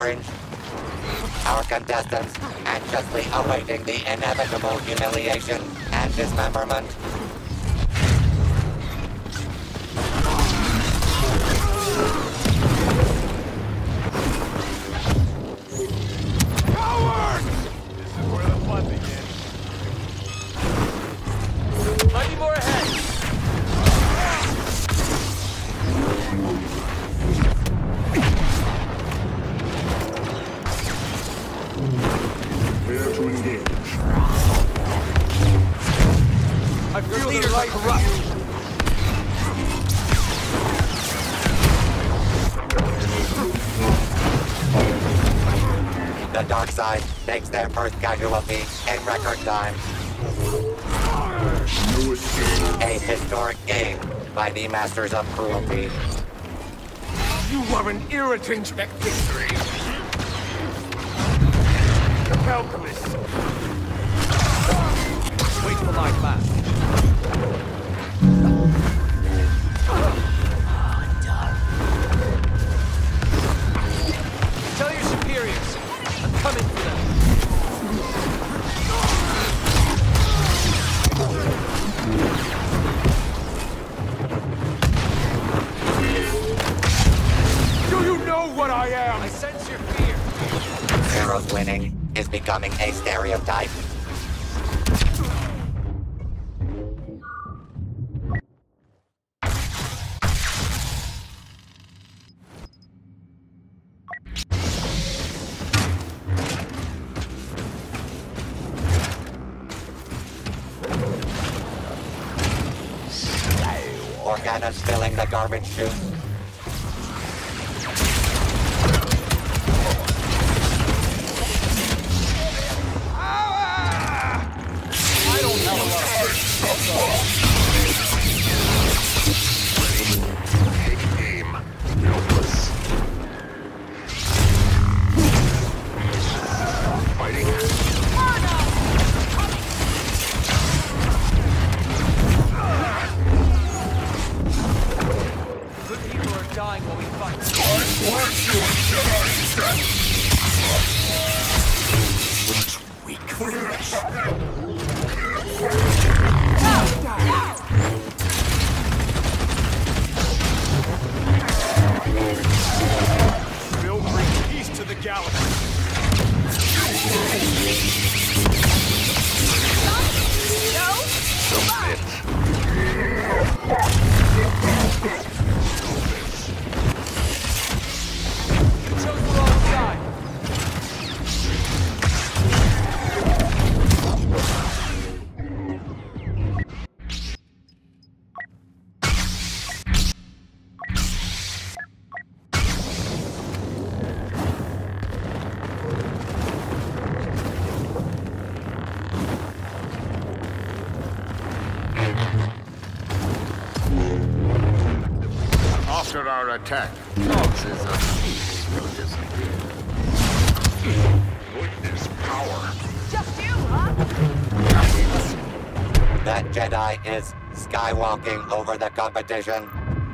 fringe. Our contestants, anxiously awaiting the inevitable humiliation and dismemberment. Coward! This is where the fun begins. Might be more ahead. Prepare to engage. I feel the right corrupt. The dark side makes their first casualty in record time. No escape. A historic game by the Masters of Cruelty. You are an irritant. Victory. Calculus. Wait for my class. Tell your superiors, I'm coming for them. Do you know what I am? I sense your fear. Zero's winning is becoming a stereotype. Organa's filling the garbage chute. I don't have a lot of Take aim. Helpless. Fighting. good people are dying while we fight. Weak. We'll bring peace to the galaxy. You chose the wrong side. After our attack, Fox's peace will disappear. Witness power. Just you, huh? That Jedi is skywalking over the competition.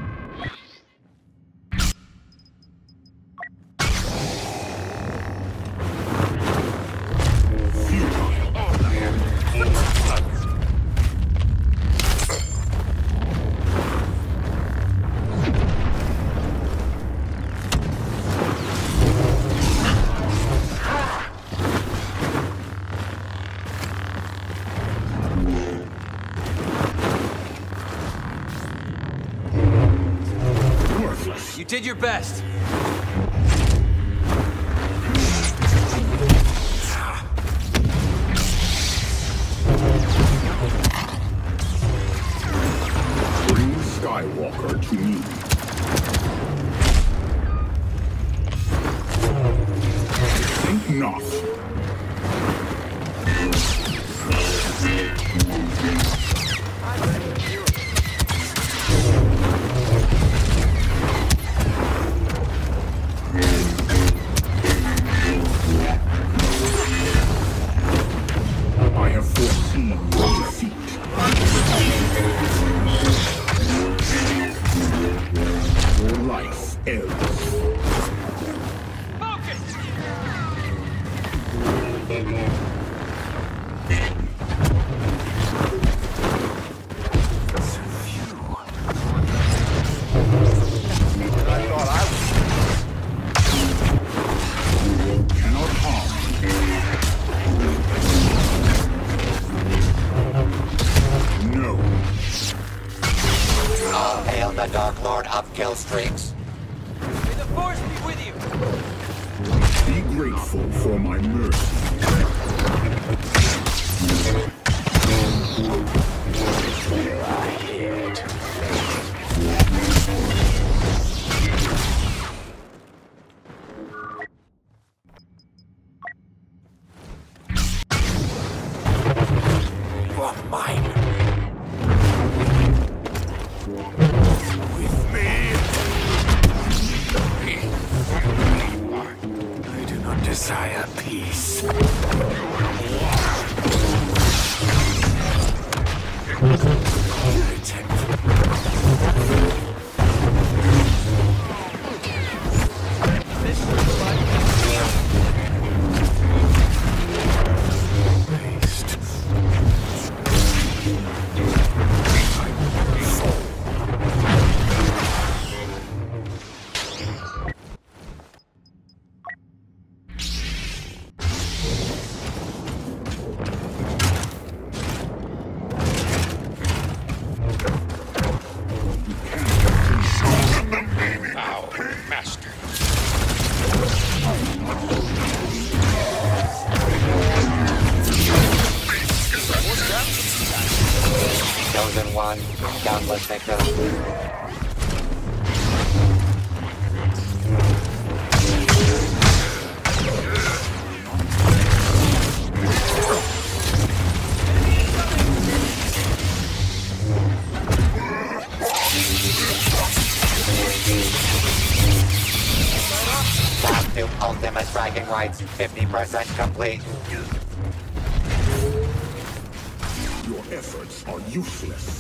You did your best. Bring Skywalker to me. Think not. I have foreseen your defeat. Your life ends. Focus! All hail the Dark Lord of Kill Streaks. May the Force be with you! Be grateful for my mercy. I hid. You are mine. With me. I do not desire peace. Chosen one, countless victims. Path to ultimate bragging rights, 50% complete. Your efforts are useless.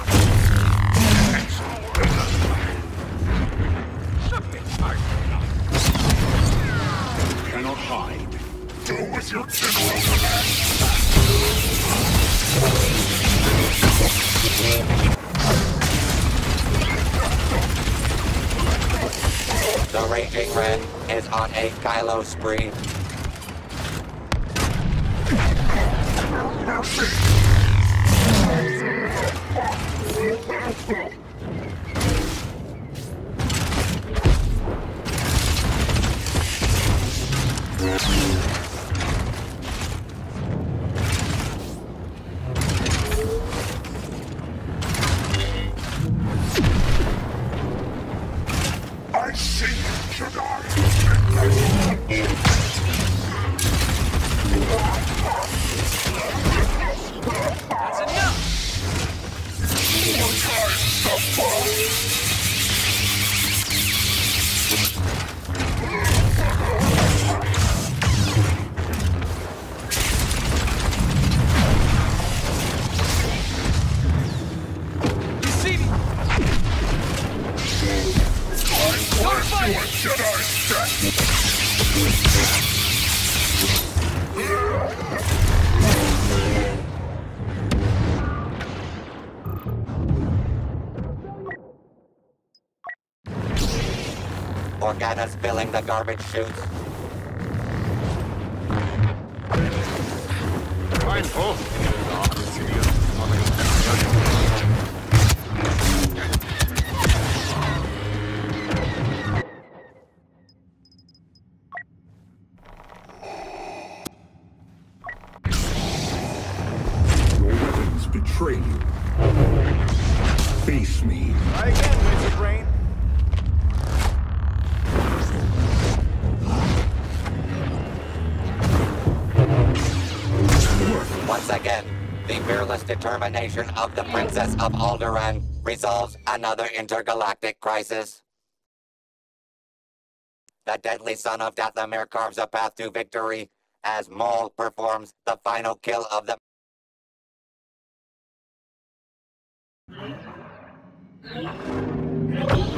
You cannot hide. Do what you The Raging Red is on a Kylo spree. I see you, Jedi. That's enough! You see me? Don't fight! Organa's filling the garbage chutes. Your weapons betray you. Face me. Try again, Wizard Brain. Once again, the fearless determination of the Princess of Alderaan resolves another intergalactic crisis. The deadly son of Dathomir carves a path to victory as Maul performs the final kill of the